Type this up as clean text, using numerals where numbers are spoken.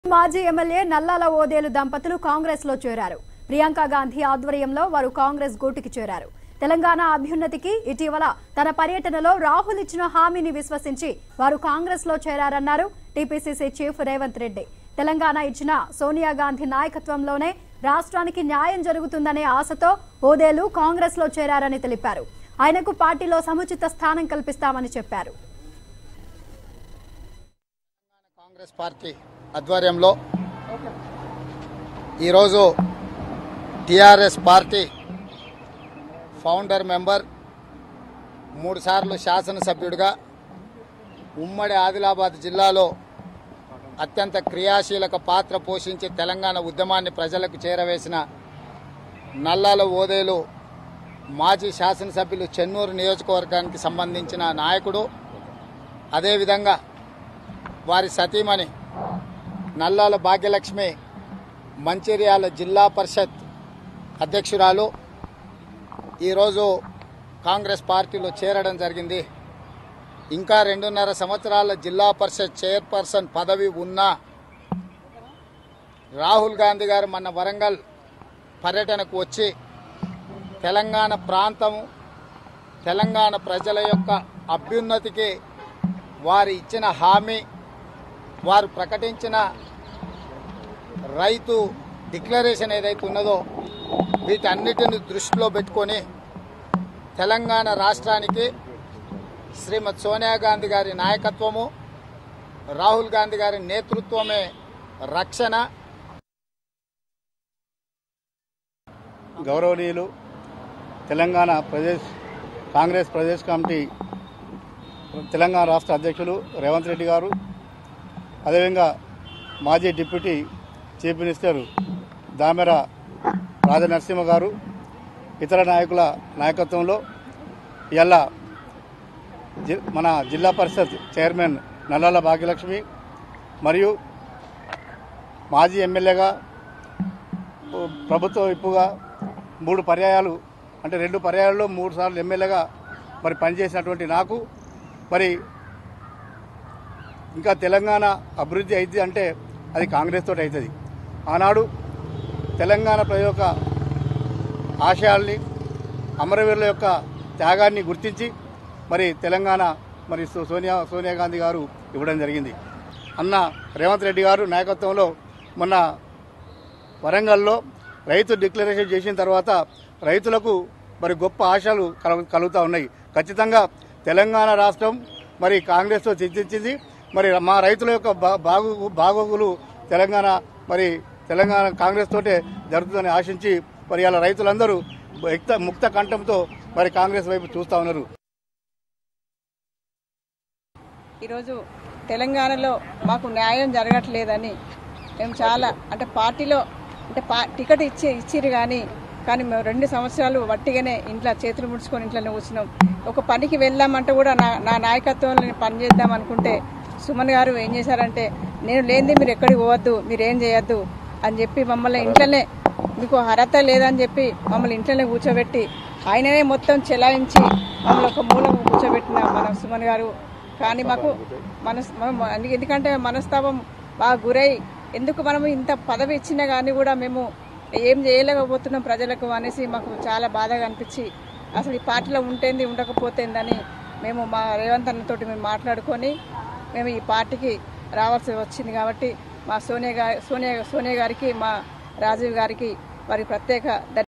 మాజీ MLA నల్లాల ఓదేలు దంపతులు కాంగ్రెస్ లో చేరారు. ప్రియాంక గాంధీ ఆధ్వర్యంలో వారు కాంగ్రెస్ గూటికి చేరారు. తెలంగాణ అభ్యున్నతికి ఇటీవల తన పర్యటనలో రాహుల్ ఇచ్చిన హామీని విశ్వసించి వారు కాంగ్రెస్ లో చేరారన్నారు టీపీసీసీ చీఫ్ రేవంత్ రెడ్డి. తెలంగాణ ఇచ్చిన సోనియా గాంధీ నాయకత్వంలోనే రాష్ట్రానికి న్యాయం జరుగుతుందనే ఆశతో ఓదేలు కాంగ్రెస్ లో చేరారని తెలిపారు. ఆయనకు పార్టీలో సముచిత స్థానం కల్పిస్తామని చెప్పారు. కాంగ్రెస్ పార్టీ ఆధ్వర్యంలో ఈరోజు టీఆర్ఎస్ పార్టీ ఫౌండర్ మెంబర్ 3 సార్లు శాసనసభ్యుడిగా ఉమ్మడి ఆదిలాబాద్ జిల్లాలో అత్యంత క్రియాశీలక పాత్ర పోషించి తెలంగాణ ఉద్యమాన్ని ప్రజలకు చేరవేసిన నల్లాల ఓదేలు మాజీ శాసనసభ్యులు చెన్నూరు నియోజకవర్గానికి సంబంధించిన నాయకుడు. అదేవిధంగా వారి సతీమణి నల్లాల భాగ్యలక్ష్మి మంచిర్యాల జిల్లా పరిషత్ అధ్యక్షురాలు ఈరోజు కాంగ్రెస్ పార్టీలో చేరడం జరిగింది. ఇంకా 2.5 సంవత్సరాల జిల్లా పరిషత్ చైర్పర్సన్ పదవి ఉన్నా రాహుల్ గాంధీ గారు మన వరంగల్ పర్యటనకు వచ్చి తెలంగాణ ప్రాంతం తెలంగాణ ప్రజల యొక్క అభ్యున్నతికి వారు ఇచ్చిన హామీ, వారు ప్రకటించిన రైతు డిక్లరేషన్ ఏదైతే ఉన్నదో వీటన్నిటిని దృష్టిలో పెట్టుకొని తెలంగాణ రాష్ట్రానికి శ్రీమతి సోనియా గాంధీ గారి నాయకత్వము, రాహుల్ గాంధీ గారి నేతృత్వమే రక్షణ. గౌరవనీయులు తెలంగాణ కాంగ్రెస్ ప్రదేశ్ కమిటీ తెలంగాణ రాష్ట్ర అధ్యక్షులు రేవంత్ రెడ్డి గారు, అదేవిధంగా మాజీ deputy chief minister Damera Rajanarasimha గారు, ఇతర నాయకుల నాయకత్వంలో ఇవాళ మన జిల్లా పరిషత్ చైర్మన్ నల్లాల భాగ్యలక్ష్మి మరియు మాజీ ఎమ్మెల్యేగా ప్రభుత్వ విప్పుగా 3 పర్యాయాలు అంటే 2 పర్యాయాల్లో 3 సార్లు ఎమ్మెల్యేగా మరి పనిచేసినటువంటి నాకు మరి ఇంకా తెలంగాణ అభివృద్ధి అవుతుంది అంటే అది కాంగ్రెస్ తోటి అవుతుంది. ఆనాడు తెలంగాణ ప్రజల యొక్క ఆశయాల్ని, అమరవీరుల యొక్క త్యాగాన్ని గుర్తించి మరి తెలంగాణ మరి సోనియా గాంధీ గారు ఇవ్వడం జరిగింది. అన్న రేవంత్ రెడ్డి గారు నాయకత్వంలో మొన్న వరంగల్లో రైతు డిక్లరేషన్ చేసిన తర్వాత రైతులకు మరి గొప్ప ఆశలు కలుగుతూ ఉన్నాయి. ఖచ్చితంగా తెలంగాణ రాష్ట్రం మరి కాంగ్రెస్తో చర్చించింది. మరి మా రైతుల యొక్క బాగోగులు తెలంగాణ కాంగ్రెస్ తోటే జరుగుతుందని ఆశించి మరి ఇలా రైతులందరూ ముక్త కంఠంతో మరి కాంగ్రెస్ వైపు చూస్తూ ఉన్నారు. ఈరోజు తెలంగాణలో మాకు న్యాయం జరగట్లేదని మేము చాలా పార్టీలో టికెట్ ఇచ్చిరు కానీ మేము 2 సంవత్సరాలు వట్టిగానే ఇంట్లో చేతులు ముడుచుకొని ఇంట్లోనే కూర్చున్నాం. ఒక పనికి వెళ్దామంటే కూడా నా నాయకత్వంలో నేను పని చేద్దాం అనుకుంటే సుమన్ గారు ఏం చేశారంటే, నేను లేనిది మీరు ఎక్కడికి పోవద్దు, మీరేం చేయొద్దు అని చెప్పి మమ్మల్ని ఇంట్లోనే, మీకు అర్హత లేదని చెప్పి మమ్మల్ని ఇంట్లోనే కూర్చోబెట్టి ఆయననే మొత్తం చెలాయించి మమ్మల్ని ఒక మూలం కూర్చోబెట్టిన మన సుమన్ గారు. కానీ మాకు ఎందుకంటే మనస్తాపం బాగా గురై, ఎందుకు మనము ఇంత పదవి ఇచ్చినా కానీ కూడా మేము ఏం చేయలేకపోతున్నాం ప్రజలకు అనేసి మాకు చాలా బాధగా అనిపించి, అసలు ఈ పార్టీలో ఉంటేంది ఉండకపోతేందని మేము మా రేవంత్ అన్నతోటి మేము మాట్లాడుకొని మేము ఈ పార్టీకి రావాల్సి వచ్చింది. కాబట్టి మా సోనియా గారికి, మా రాజీవ్ గారికి వారి ప్రత్యేక